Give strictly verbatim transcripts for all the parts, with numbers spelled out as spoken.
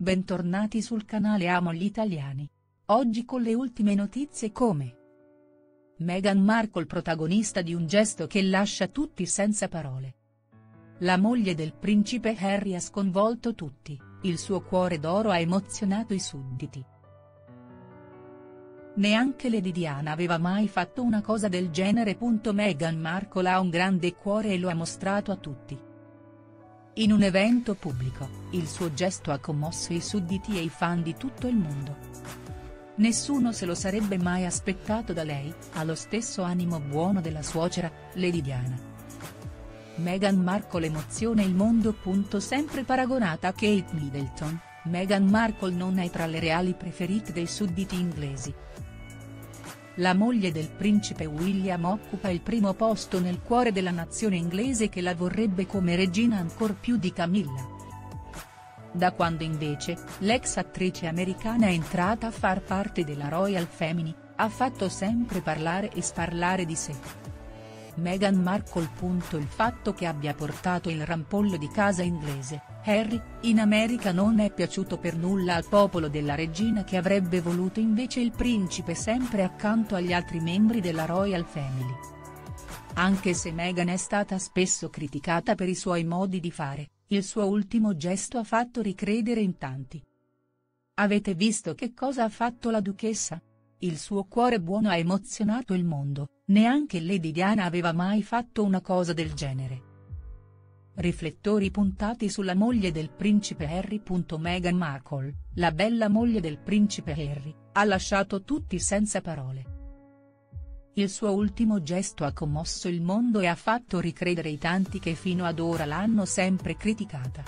Bentornati sul canale Amo gli Italiani. Oggi con le ultime notizie come Meghan Markle protagonista di un gesto che lascia tutti senza parole. La moglie del principe Harry ha sconvolto tutti, il suo cuore d'oro ha emozionato i sudditi. Neanche Lady Diana aveva mai fatto una cosa del genere. Meghan Markle ha un grande cuore e lo ha mostrato a tutti. In un evento pubblico, il suo gesto ha commosso i sudditi e i fan di tutto il mondo. Nessuno se lo sarebbe mai aspettato da lei, ha lo stesso animo buono della suocera, Lady Diana. Meghan Markle emoziona il mondo. Sempre paragonata a Kate Middleton, Meghan Markle non è tra le reali preferite dei sudditi inglesi. La moglie del principe William occupa il primo posto nel cuore della nazione inglese, che la vorrebbe come regina ancor più di Camilla. Da quando invece, l'ex attrice americana è entrata a far parte della Royal Family, ha fatto sempre parlare e sparlare di sé. Meghan Markle. Il fatto che abbia portato il rampollo di casa inglese, Harry, in America non è piaciuto per nulla al popolo della regina, che avrebbe voluto invece il principe sempre accanto agli altri membri della Royal Family. Anche se Meghan è stata spesso criticata per i suoi modi di fare, il suo ultimo gesto ha fatto ricredere in tanti. Avete visto che cosa ha fatto la duchessa? Il suo cuore buono ha emozionato il mondo, neanche Lady Diana aveva mai fatto una cosa del genere. Riflettori puntati sulla moglie del principe Harry. Meghan Markle, la bella moglie del principe Harry, ha lasciato tutti senza parole. Il suo ultimo gesto ha commosso il mondo e ha fatto ricredere i tanti che fino ad ora l'hanno sempre criticata.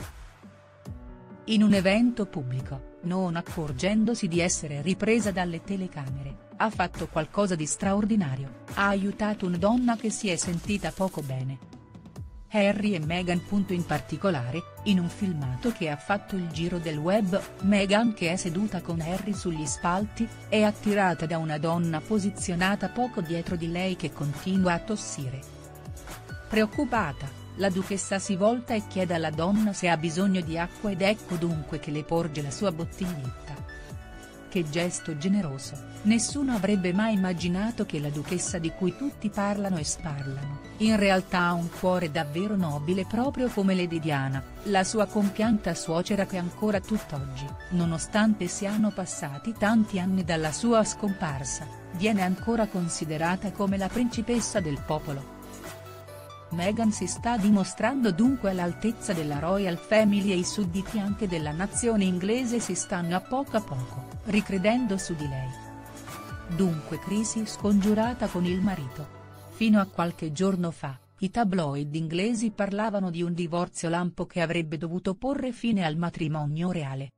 In un evento pubblico, non accorgendosi di essere ripresa dalle telecamere, ha fatto qualcosa di straordinario, ha aiutato una donna che si è sentita poco bene. Harry e Meghan. In particolare, in un filmato che ha fatto il giro del web, Meghan, che è seduta con Harry sugli spalti, è attirata da una donna posizionata poco dietro di lei che continua a tossire. Preoccupata, la duchessa si volta e chiede alla donna se ha bisogno di acqua ed ecco dunque che le porge la sua bottiglietta. Che gesto generoso, nessuno avrebbe mai immaginato che la duchessa di cui tutti parlano e sparlano, in realtà ha un cuore davvero nobile proprio come Lady Diana, la sua compianta suocera, che ancora tutt'oggi, nonostante siano passati tanti anni dalla sua scomparsa, viene ancora considerata come la principessa del popolo. Meghan si sta dimostrando dunque all'altezza della Royal Family e i sudditi anche della nazione inglese si stanno a poco a poco ricredendo su di lei. Dunque crisi scongiurata con il marito. Fino a qualche giorno fa, i tabloid inglesi parlavano di un divorzio lampo che avrebbe dovuto porre fine al matrimonio reale.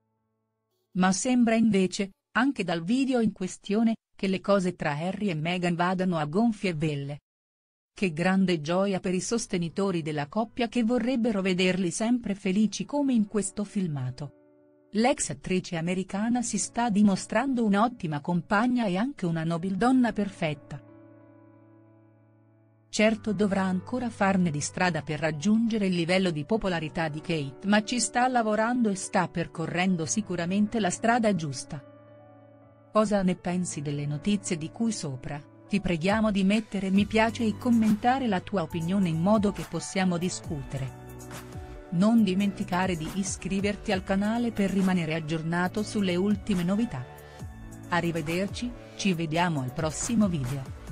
Ma sembra invece, anche dal video in questione, che le cose tra Harry e Meghan vadano a gonfie vele. Che grande gioia per i sostenitori della coppia che vorrebbero vederli sempre felici come in questo filmato. L'ex attrice americana si sta dimostrando un'ottima compagna e anche una nobildonna perfetta. Certo dovrà ancora farne di strada per raggiungere il livello di popolarità di Kate, ma ci sta lavorando e sta percorrendo sicuramente la strada giusta. Cosa ne pensi delle notizie di cui sopra? Ti preghiamo di mettere mi piace e commentare la tua opinione in modo che possiamo discutere. Non dimenticare di iscriverti al canale per rimanere aggiornato sulle ultime novità. Arrivederci, ci vediamo al prossimo video.